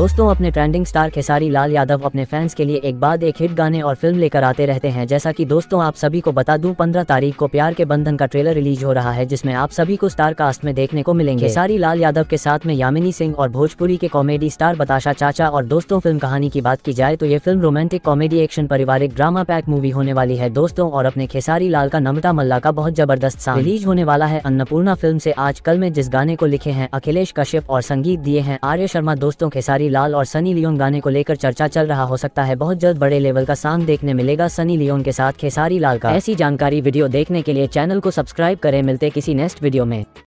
दोस्तों, अपने trending star Khesari Lal Yadav अपने फैंस के लिए एक बाद एक हिट गाने और फिल्म लेकर आते रहते हैं। जैसा कि दोस्तों आप सभी को बता दूं, 15 तारीख को प्यार के बंधन का ट्रेलर रिलीज हो रहा है, जिसमें आप सभी को स्टार कास्ट में देखने को मिलेंगे खेसारी लाल यादव के साथ में यामिनी सिंह और भोजपुरी के कॉमेडी स्टार बताशा चाचा। और दोस्तों, फिल्म कहानी की बात की जाए तो ये फिल्म रोमांटिक कॉमेडी एक्शन पारिवारिक ड्रामा पैक मूवी होने वाली है दोस्तों। और अपने खेसारी लाल का नम्रता मल्ला का बहुत जबरदस्त सॉन्ग रिलीज होने वाला है अन्नपूर्णा फिल्म से आज कल में, जिस गाने को लिखे हैं अखिलेश कश्यप और संगीत दिए हैं आर्य शर्मा। दोस्तों, खेसारी लाल और सनी लियोन गाने को लेकर चर्चा चल रहा, हो सकता है बहुत जल्द बड़े लेवल का सॉन्ग देखने मिलेगा सनी लियोन के साथ खेसारी लाल का। ऐसी जानकारी वीडियो देखने के लिए चैनल को सब्सक्राइब करें। मिलते किसी नेक्स्ट वीडियो में।